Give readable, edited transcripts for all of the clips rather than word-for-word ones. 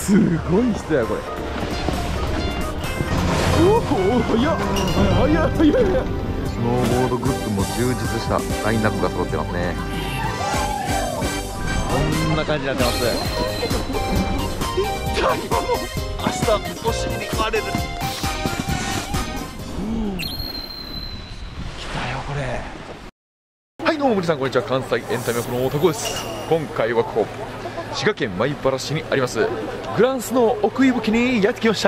すごい人やこれ。おお、早っ早っ早い。スノーボードグッズも充実したラインナップが揃ってますね。こんな感じになってます。痛いわ、もう明日お尻に食われる。来たよこれ。はい、どうも皆さんこんにちは。関西エンタメオフの男です。今回はここ滋賀県米原市にありますグランスの奥伊吹にやってきました。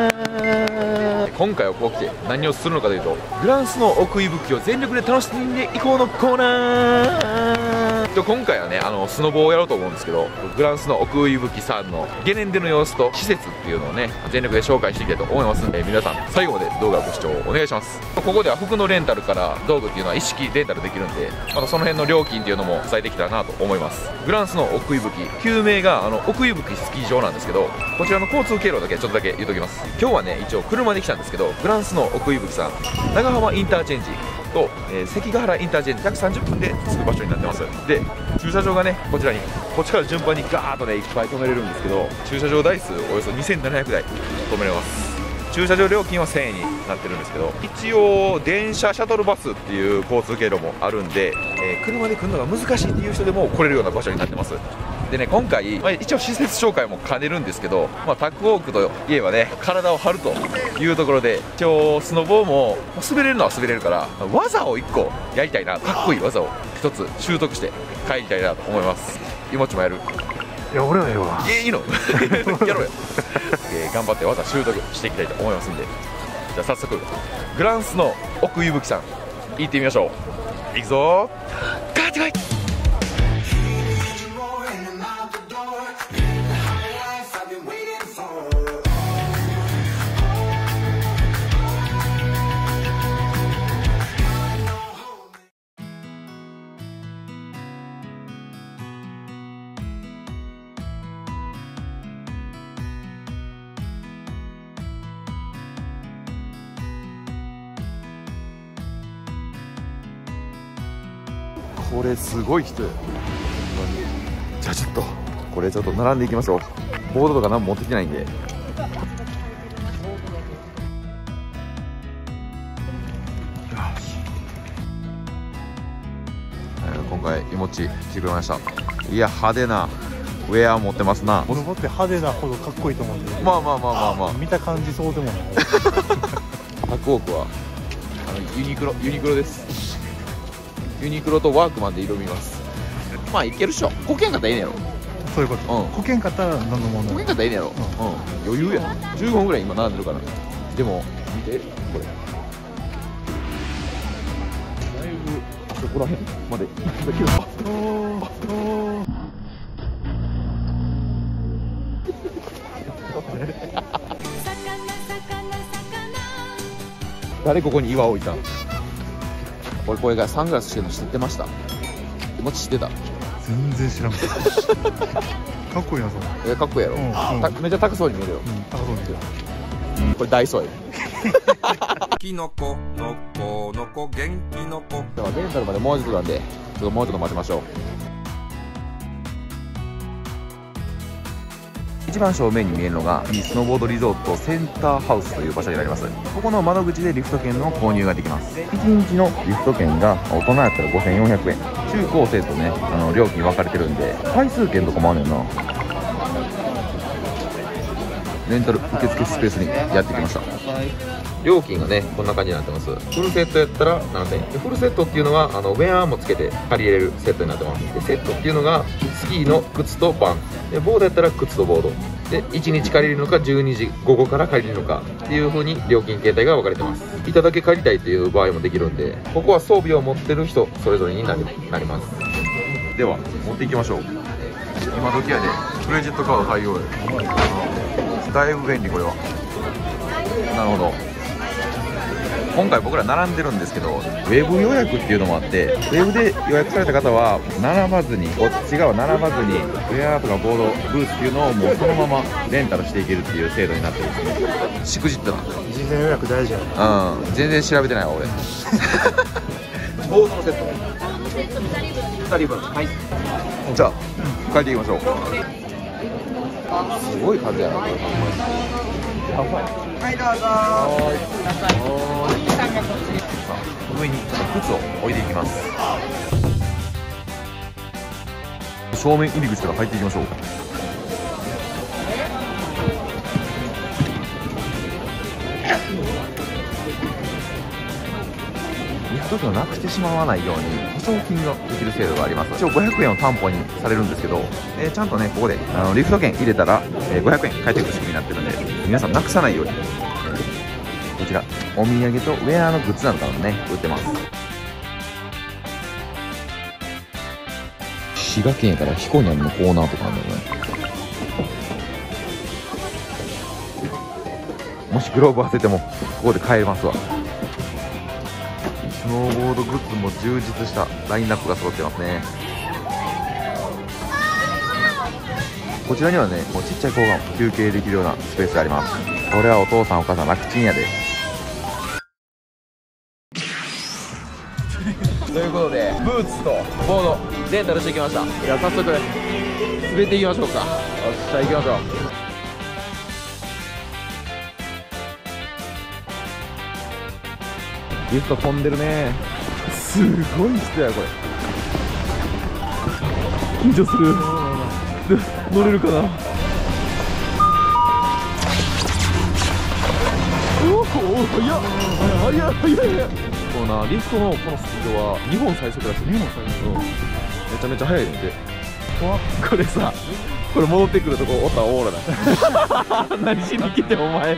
今回はここ来て何をするのかというと、グランスの奥伊吹を全力で楽しんでいこうのコーナー。今回はね、スノボをやろうと思うんですけど、グランスの奥伊吹さんのゲネンデの様子と施設っていうのをね、全力で紹介していきたいと思いますので、皆さん最後まで動画ご視聴お願いします。ここでは服のレンタルから道具っていうのは一式レンタルできるんで、またその辺の料金っていうのも伝えてきたらなと思います。グランスの奥伊吹、旧名が奥伊吹スキー場なんですけど、こちらの交通経路だけちょっとだけ言うときます。今日はね、一応車で来たんですけど、グランスの奥伊吹さん、長浜インターチェンジと、関ヶ原インターチェンジ約30分で着く場所になってます。で、駐車場がね、こちらに、こっちから順番にガーッとね、いっぱい止めれるんですけど、駐車場台数およそ2700台止めれます。駐車場料金は1000円になってるんですけど、一応電車シャトルバスっていう交通経路もあるんで、車で来るのが難しいっていう人でも来れるような場所になってます。でね、今回、一応施設紹介も兼ねるんですけど、タックウォークといえばね、体を張るというところで、一応スノボーも滑れるのは滑れるから、技を1個やりたいな、かっこいい技を1つ習得して帰りたいなと思います。いもちもやる？ いや、俺はええわ。 いいのやろうよ。頑張って技習得していきたいと思いますんで、じゃあ早速グランスの奥伊吹さん行ってみましょう。行くぞー、ガーッてこい。これすごい人よ。じゃあちょっとこれちょっと並んでいきましょう。ボードとか何も持ってきてないんで。今回いもち来てくれました。いや、派手なウェア持ってますな。 スノボって派手なほどかっこいいと思うんで、 まあ見た感じそうでもない。 タックウォークはユニクロです。ユニクロとワークマンで挑みます。まあいけるっしょ。こけんかったらええねやろ。 そういうこと。こけんかったら何の問題。 こけんかったらええねやろ。余裕や。15分ぐらい今並んでるから。でも見てこれ。だいぶあそこら辺まで行ってたけど。誰ここに岩を置いたん？これがサングラスしてるの知ってました？もち知ってた？ 全然知らんかっこいいな、それ。 かっこいいやろ。めっちゃ高そうに見えるよ。 高そうに見える。 これダイソーや。 キノコのこのこ元気のこ。 ではレンタルまでもうちょっとなんで、もうちょっと待ちましょう。一番正面に見えるのがスノーボードリゾートセンターハウスという場所になります。ここの窓口でリフト券の購入ができます。1日のリフト券が大人やったら5400円、中高生とね料金分かれてるんで、回数券とかもあるんだよな。レンタル受付スペースにやってきました。料金がねこんな感じになってます。フルセットやったら7000円。フルセットっていうのはウェアもつけて借りれるセットになってます。でセットっていうのがスキーの靴とバンで、ボードやったら靴とボードで、1日借りるのか12時午後から借りるのかっていう風に料金形態が分かれてます。いただけ借りたいという場合もできるんで、ここは装備を持ってる人それぞれになります。では持っていきましょう。今時やでクレジットカード対応や。だいぶ便利これは。なるほど。今回僕ら並んでるんですけど、ウェブ予約っていうのもあって、ウェブで予約された方は並ばずに、こっち側並ばずにウェアとかボードブースっていうのをもうそのままレンタルしていけるっていう制度になってるんですね。しくじったな。 事前予約大事やな。 全然調べてないわ俺。ボードのセット2人分。はい、じゃあ帰っていきましょう。 すごい数やな、これ。はい、どうぞ。上に靴を置いていきます。正面入り口から入っていきましょう。一つをなくしてしまわないように保証金ができる制度があります。一応500円を担保にされるんですけど、ちゃんとねここでリフト券入れたら、500円返ってくる仕組みになってるんで、皆さんなくさないように、こちらお土産とウェアのグッズなんかもね売ってます。滋賀県やからヒコニャンのコーナーとかあるんだよね。もしグローブ忘れてもここで買えますわ。スノーボードグッズも充実したラインナップが揃ってますね。こちらにはね、もうちっちゃい子が休憩できるようなスペースがあります。これはお父さんお母さん楽ちんやで。ということでブーツとボードレンタルしてきました。じゃあ早速滑っていきましょうか。よっしゃ行きましょう。リフト飛んでるね。すごい人やこれ。緊張する。乗れるかな。おお、速っ速い速い速い。そうな、リフトのこのスピードは日本最速らしい。日本最速。めちゃめちゃ速いねんで。これさ、これ戻ってくるとこおったらおもろない。何しに来てお前って。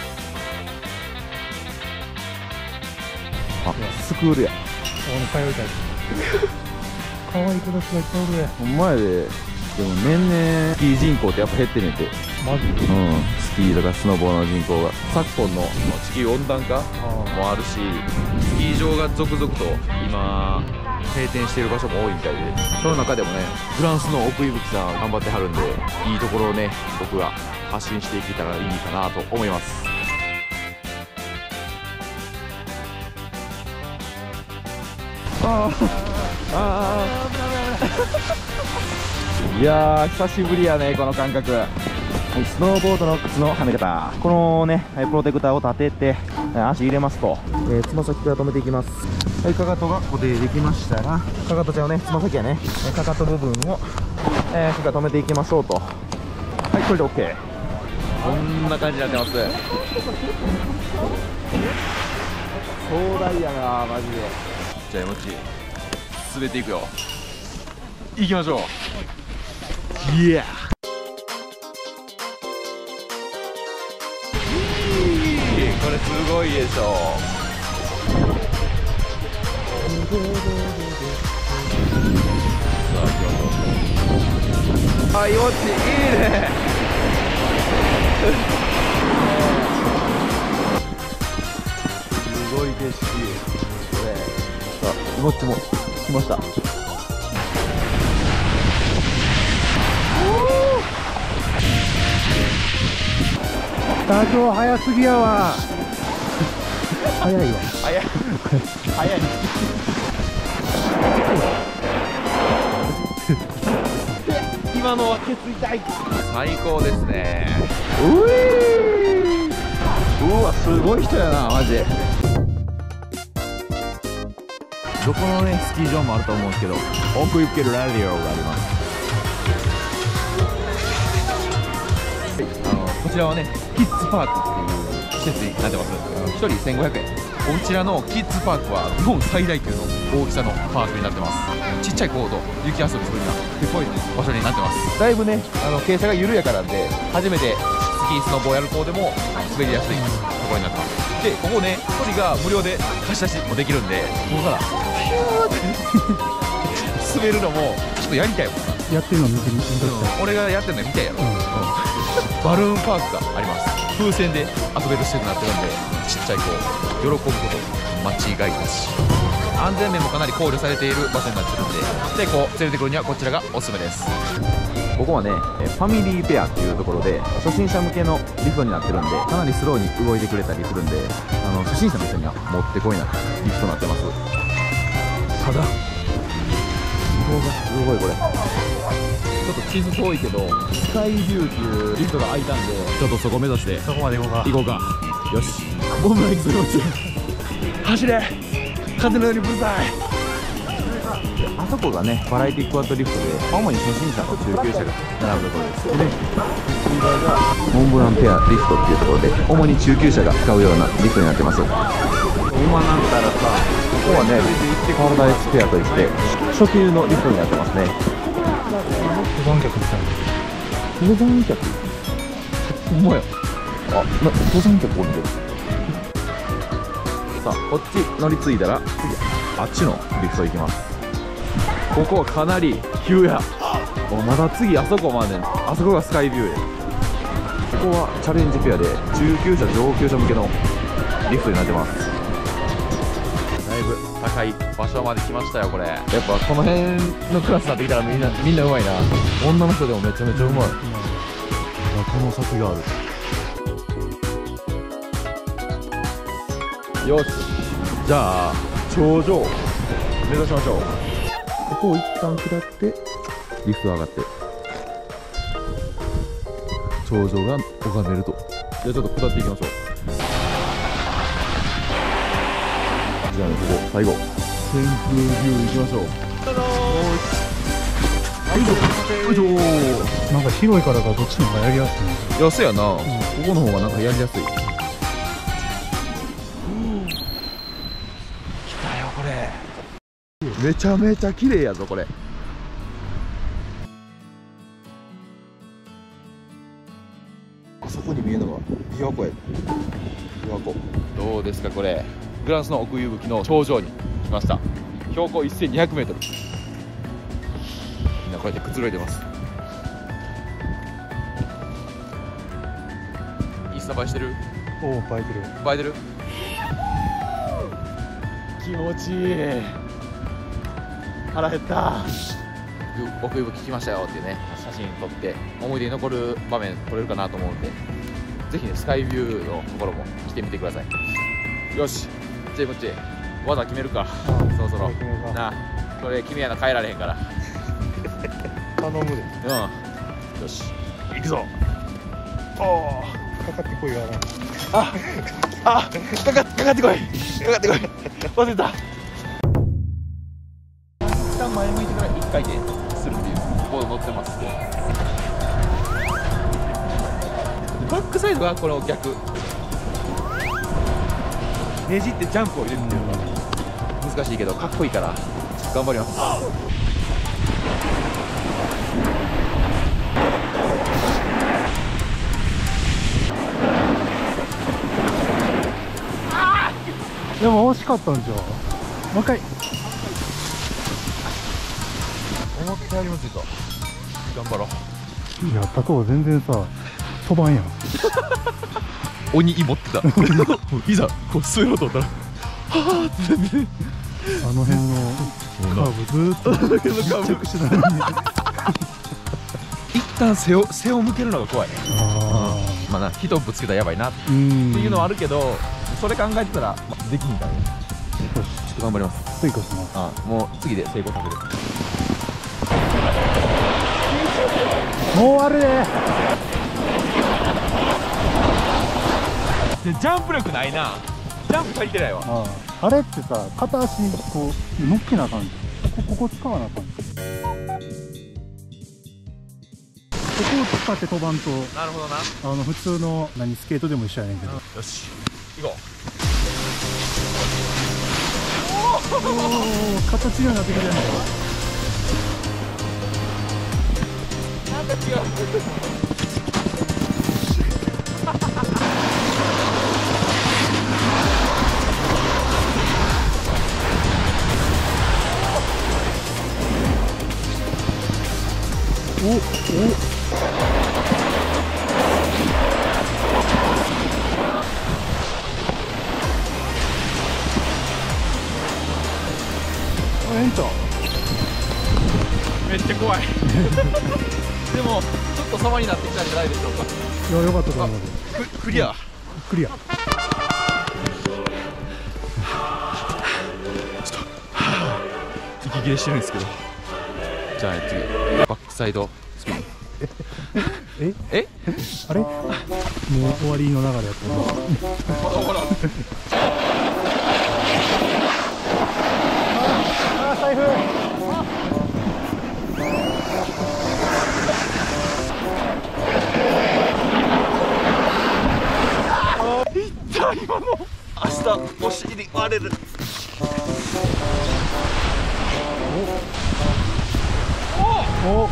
スクールや。通いたい。可愛い子たちがいっぱいおるや。ほんまやで。でも年々スキー人口ってやっぱ減ってるんやて。マジで。スキーとかスノボーの人口が。昨今の地球温暖化もあるし、スキー場が続々と今閉店している場所も多いみたいで、その中でもね、フランスの奥井吹さん頑張ってはるんで、いいところをね僕が発信していけたらいいかなと思います。いやー久しぶりやねこの感覚。スノーボードの靴のはめ方、このねプロテクターを立てて足入れますと、つま先から止めていきます。はい、かかとが固定できましたら、かかとちゃうね、つま先やね、かかと部分をしっかり止めていきましょうと。はい、これで OK。 こんな感じになってます。壮大やなマジで。じゃあもち滑っていくよ。行きましょう。イエー。これすごいでしょ。さあ行きましょう。あ、よちいいね。すごい景色。これさあもっちも来ました。スタート早すぎやわ。早いわ。早い。早い。今のはケツ痛い。最高ですね。うわすごい人やなマジで。どこのねスキー場もあると思うんですけど、奥行けるラディオがあります。こちらはねキッズパークっていう施設になってます。1人1500円。こちらのキッズパークは日本最大級の大きさのパークになってます。ちっちゃい子と雪遊びするにはすごい場所になってます。だいぶね傾斜が緩やかなんで、初めてスキースノボをやる子でも滑りやすいところになってます。でここね1人が無料で貸し出しもできるんで、もうからピューって滑るのもちょっとやりたいもんな。 やってるの見てみたい。 俺がやってるの見たいやろ。バルーンパークがあります。風船で遊べる施設になってるんで、ちっちゃい子喜ぶこと間違いなし。安全面もかなり考慮されている場所になってるんで、でこう連れてくるにはこちらがおすすめです。ここはねファミリーペアっていうところで初心者向けのリフトになってるんで、かなりスローに動いてくれたりするんで、初心者の人にはもってこいなリフトになってます。ただすごいこれ。 ちょっと地図遠いけどスカイビューっていうリフトが開いたんで、ちょっとそこ目指してそこまで行こうか。 行こうか。よし、ボムライクするうち走れ、風のようにうるさい。あそこがね、バラエティクワッドリフトで主に初心者と中級者が並ぶところです。でね、モンブランペアリフトっていうところで主に中級者が使うようなリフトになってます。今なんたらさ、ここはねパラダイスペアといって初級のリフトになってますね。 登山客みたいな。 登山客、ほんまや。あ、登山客おるけど。さあ、こっち乗り継いだら次あっちのリフト行きます。ここはかなり急や。まだ次あそこまで、あそこがスカイビューや。ここはチャレンジペアで中級者上級者向けのリフトになってます。だいぶ高い場所まで来ましたよ。これやっぱこの辺のクラスになってきたらみんなうまいな。女の人でもめちゃめちゃうまい。この先がある。よし、じゃあ頂上目指しましょう。ここを一旦下ってリフト上がって頂上が拝めると。じゃあちょっと下っていきましょう。じゃあね、ここ最後天空ビュー行きましょう。よいしょよいしょ。 なんか広いからかどっちの方がやりやすいね。 いや、そうやな、ここの方がなんかやりやすい。来たよこれ。めちゃめちゃ綺麗やぞこれ。あそこに見えるのが琵琶湖や。琵琶湖どうですかこれ。グランスの奥夕吹の頂上に来ました。標高 1200m。 みんなこうやってくつろいでます。インスタ映えしてる？ おお、映えてる。 映えてる？気持ちいい。腹減った。奥行き聞きましたよっていうね、写真撮って思い出に残る場面撮れるかなと思うんで、ぜひねスカイビューのところも来てみてください。よし、じゃあこっち技決めるか。そろそろなあ、これ君やな帰られへんから頼むで。 うん、よし行くぞ。おお、 かかってこいがな。 かかってこい、かかってこい、忘れた。一旦前向いてから1回転するっていうボード乗ってます。バックサイドがこの逆ねじってジャンプを入れるっていうのが難しいけどかっこいいから頑張ります。 でも惜しかったんじゃ。もう一回。 思ったよりもついた。頑張ろう。 やったと全然さ、飛ばんやん。 鬼持ってた。いざこう吸いようと思ったらはぁって全然あの辺のカーブずーっと着地だね。 一旦背を向けるのが怖い。 あまあな、人ぶつけたらやばいなってあ、 いうのはあるけど、それ考えてたらできひんからね。 よし、 ちょっと頑張ります。 次こそな。 もう次で成功させる。 もう終わるね。 ジャンプ力ないな。ジャンプ足りてないわ。 あれってさ、片足こう乗っけなあかんじゃん。ここ使わなあかん。ここを使って飛ばんと、 なるほどな。 普通のスケートでも一緒やねんけど。 よし行こおお、形にはなってきてんのよ。 う。なんか違う。 おお、ええんちゃう。 めっちゃ怖い。でもちょっと様になってきたんじゃないでしょうか。 いや、よかったと思う。 クリア。 クリア。 息切れしてるんですけど。じゃあ次バックサイドスきに。 えあれもう終わりの流れやったほらほら。 あー財布今の明日お尻割れる。 お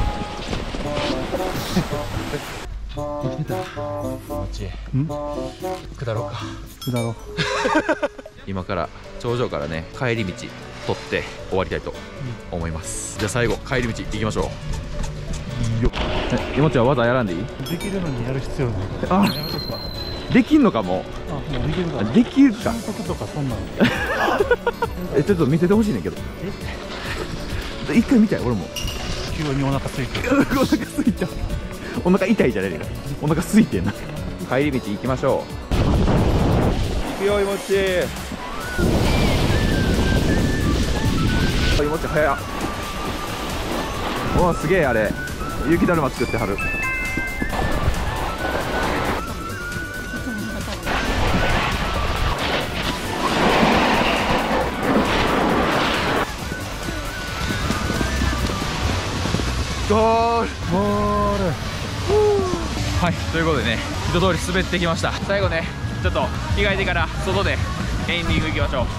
生きてた。こっちへん下ろうか。 だろ今から頂上からね帰り道取って終わりたいと思います。じゃあ最後帰り道行きましょう。よっ。いもちゃん技やらんでいい？ できるのにやる必要ないあ、 やめとくか。 できんのかも。 あ、もうできるかあ、できるか。 監督とかそんなのちょっと見せてほしいねんけど。一回見たい俺も。 急にお腹空いてお腹空いた。お腹痛いじゃないねんから。お腹空いてんな。帰り道行きましょう。行くよいもち。いもち早っ。おおすげえあれ雪だるま作ってはる。ゴール。 ゴールはい、ということでね一通り滑ってきました。最後ねちょっと着替えてから外でエンディング行きましょう。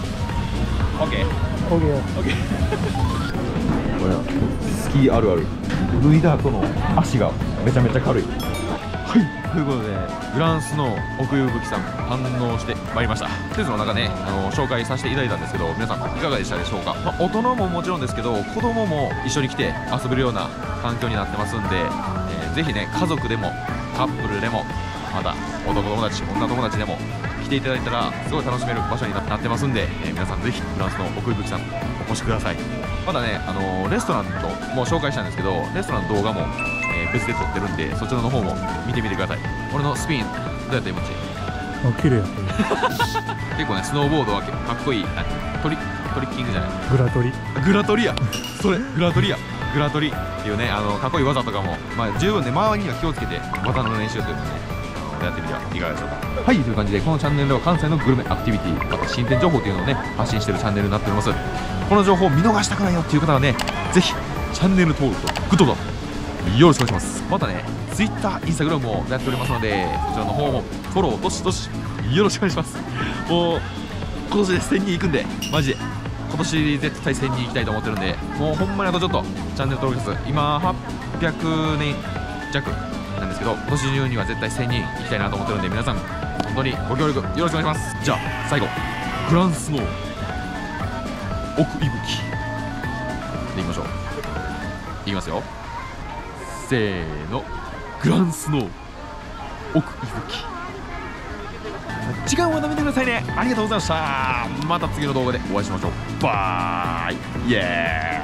OK オーケー OK これスキーあるある、脱いだ後の足がめちゃめちゃ軽い。はいということでグランスノー奥遊吹さん堪能してまいりました。施設の中ね紹介させていただいたんですけど、皆さんいかがでしたでしょうか。大人ももちろんですけど子供も一緒に来て遊べるような環境になってますんで、ぜひね家族でもカップルでもまた男友達女友達でも来ていただいたらすごい楽しめる場所になってますんで、皆さんぜひフランスの奥吹さんお越しください。まだねレストランともう紹介したんですけど、レストランの動画も、別で撮ってるんでそちらの方も見てみてください。俺のスピンどうやった今ちあ、綺麗やった結構ねスノーボードはかっこいいトリッキングじゃないグラトリグラトリやそれグラトリやグラトリっていうねかっこいい技とかも、十分ね周りには気をつけて技の練習というかねやってみてはいかがでしょうか。はいという感じでこのチャンネルでは関西のグルメアクティビティまた新店情報というのをね発信しているチャンネルになっております。この情報を見逃したくないよっていう方はねぜひチャンネル登録とグッドボタンよろしくお願いします。またね Twitter、Instagram もやっておりますのでそちらの方もフォローどしどしよろしくお願いします。もう今年で1000人いくんでマジで今年絶対1000人行きたいと思ってるんで、もうほんまにあとちょっとチャンネル登録者数今800人弱なんですけど今年中には絶対1000人行きたいなと思ってるんで、皆さん本当にご協力よろしくお願いします。じゃあ最後グランスノー奥息吹でいきましょう。いきますよせーのグランスノー奥息吹。時間をなめてくださいね。ありがとうございました。また次の動画でお会いしましょう。バイイエーイ。